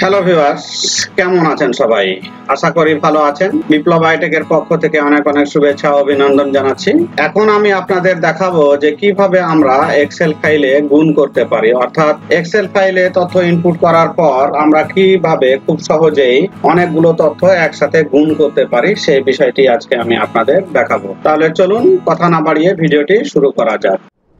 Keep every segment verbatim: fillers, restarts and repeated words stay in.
Hello viewers, কেমন আছেন সবাই? আশা করি ভালো আছেন। বিপ্লব আইটেকের পক্ষ থেকে অনেক অনেক শুভেচ্ছা ও অভিনন্দন জানাচ্ছি। এখন আমি আপনাদের দেখাবো যে কিভাবে আমরা এক্সেল ফাইলে গুণ করতে পারি, অর্থাৎ এক্সেল ফাইলে তথ্য ইনপুট করার পর আমরা কিভাবে খুব সহজেই অনেকগুলো তথ্য একসাথে গুণ করতে পারি সেই বিষয়টি আজকে আমি আপনাদের দেখাবো। তাহলে চলুন কথা না বাড়িয়ে ভিডিওটি শুরু করা যাক।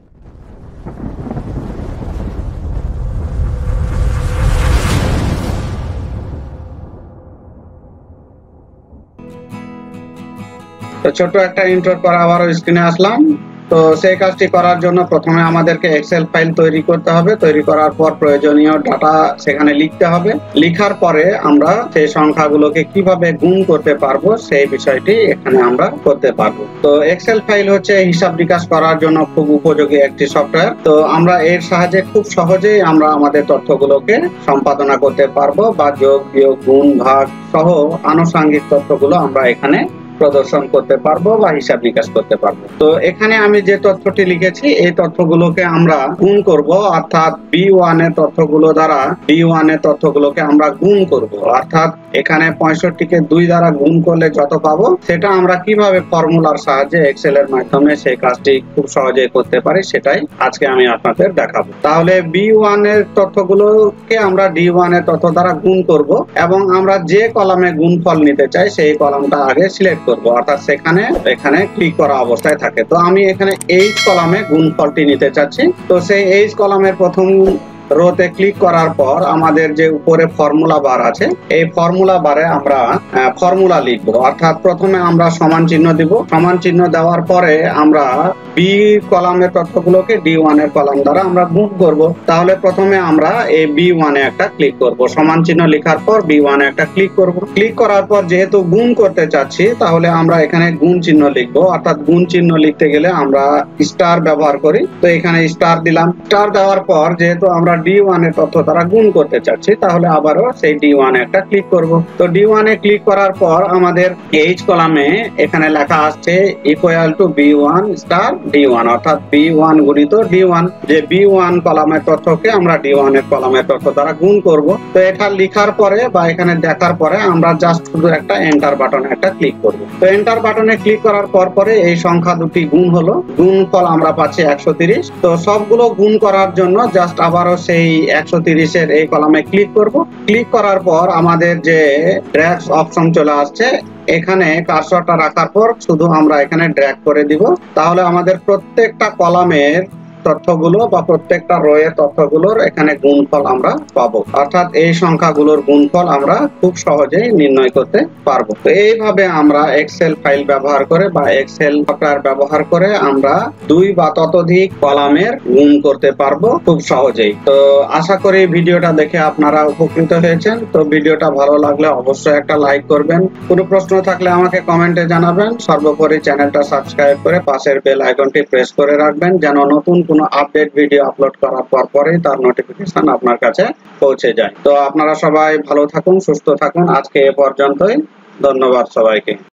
তো ছোট একটা ইন্ট্রোর পর আবারও স্ক্রিনে আসলাম। তো সেই কাজটি করার জন্য প্রথমে আমাদেরকে এক্সেল ফাইল তৈরি করতে হবে। তৈরি করার পর প্রয়োজনীয় ডাটা সেখানে লিখতে হবে। লিখার পরে আমরা সেই সংখ্যাগুলোকে কিভাবে গুণ করতে পারবো সেই বিষয়টি এখানে আমরা করতে পারবো। তো এক্সেল ফাইল হচ্ছে হিসাব বিকাশ করার জন্য খুব উপযোগী একটি সফটওয়্যার। তো আমরা এর সাহায্যে খুব সহজেই আমরা আমাদের তথ্যগুলোকে সম্পাদনা করতে পারবো বা যোগ বিয়োগ গুণ ভাগ সহ আনুষঙ্গিক তথ্যগুলো আমরা এখানে প্রদর্শন করতে পারবো বা হিসাব বিকাশ করতে পারবো। তো এখানে আমি যে তথ্যটি লিখেছি এই তথ্যগুলোকে আমরা গুণ করব, অর্থাৎ বি ওয়ান এর তথ্যগুলো দ্বারা ডি ওয়ান এর তথ্যগুলোকে আমরা গুণ করব। অর্থাৎ এখানে পঁয়ষট্টি কে দুই দ্বারা গুণ করলে যত পাবো সেটা আমরা কিভাবে ফর্মুলার সাহায্যে এক্সেল এর মাধ্যমে সেই কাজটি খুব সহজেই করতে পারি সেটাই আজকে আমি আপনাদের দেখাবো। তাহলে বি ওয়ান এর তথ্যগুলোকে আমরা ডি ওয়ান এর তথ্য দ্বারা গুণ করব এবং আমরা যে কলামে গুণফল নিতে চাই সেই কলামটা আগে সিলেক্ট করব, অর্থাৎ সেখানে এখানে ক্লিক করা অবস্থায় থাকে। তো আমি এখানে এইচ কলামে গুণফলটি নিতে চাচ্ছি। তো সেই এইচ কলামের প্রথম রোতে ক্লিক করার পর আমাদের যে উপরে ফর্মুলা বার আছে এই ফর্মুলা বারে আমরা ফর্মুলা লিখব, অর্থাৎ প্রথমে আমরা সমান চিহ্ন দিব। সমান চিহ্ন দেওয়ার পরে আমরা বি কলামের তথ্যগুলোকে ডি ওয়ান এর কলাম দ্বারা আমরা গুণ করব। তাহলে প্রথমে আমরা এই বি ওয়ান এ একটা ক্লিক করব। সমান চিহ্ন লেখার পর বি ওয়ান এ একটা ক্লিক করব। ক্লিক করার পর যেহেতু গুণ করতে চাচ্ছি তাহলে আমরা এখানে গুণ চিহ্ন লিখব, অর্থাৎ গুণ চিহ্ন লিখতে গেলে আমরা স্টার ব্যবহার করি। তো এখানে স্টার দিলাম। স্টার দেওয়ার পর যেহেতু আমরা ডি ওয়ান এর তথ্য দ্বারা গুণ করতে চাচ্ছি তাহলে আবারও সেই ডি ওয়ান এ একটা ক্লিক করব। তো ডি ওয়ান এ ক্লিক করার পর আমাদের এইচ কলামে এখানে লেখা আসছে equal to B one star D one, অর্থাৎ বি ওয়ান গুণিত ডি ওয়ান। যে বি ওয়ান কলামের তথ্যকে আমরা ডি ওয়ান এর কলামের তথ্য দ্বারা গুণ করব। তো এটা লিখার পরে বা এখানে দেখার পরে আমরা জাস্ট শুধু একটা এন্টার বাটনে একটা ক্লিক করব। তো এন্টার বাটনে ক্লিক করার পর পরে এই সংখ্যা দুটি গুণ হলো। গুণফল আমরা পাচ্ছি একশো তিরিশ। তো সবগুলো গুণ করার জন্য জাস্ট আবারও সেই একশো তিরিশ এর এই কলামে ক্লিক করব। ক্লিক করার পর আমাদের যে ড্র্যাগ অপশন চলে আসছে এখানে কার্সরটা রাখার পর শুধু আমরা এখানে ড্র্যাগ করে দিব। তাহলে আমাদের প্রত্যেকটা কলামের তথ্যগুলো বা প্রত্যেকটা রোয়ের তথ্যগুলোর এখানে গুণফল আমরা পাবো, অর্থাৎ এই সংখ্যাগুলোর গুণফল আমরা খুব সহজেই নির্ণয় করতে পারবো। তো এইভাবে আমরা এক্সেল ফাইল ব্যবহার করে বা এক্সেল সফটওয়্যার ব্যবহার করে আমরা দুই বা ততোধিক কলামের গুণ করতে পারবো খুব সহজেই। তো আশা করি ভিডিওটা দেখে আপনারা উপকৃত হয়েছেন। তো ভিডিওটা ভালো লাগলে অবশ্যই একটা লাইক করবেন। কোনো প্রশ্ন থাকলে আমাকে কমেন্টে জানাবেন। সর্বোপরি চ্যানেলটা সাবস্ক্রাইব করে পাশের বেল আইকনটি প্রেস করে রাখবেন যেন নতুন কোনো আপডেট ভিডিও আপলোড করার পর পরেই তার নোটিফিকেশন আপনার কাছে পৌঁছে যায়। তো আপনারা সবাই ভালো থাকুন, সুস্থ থাকুন। আজকে এ পর্যন্তই। ধন্যবাদ সবাইকে।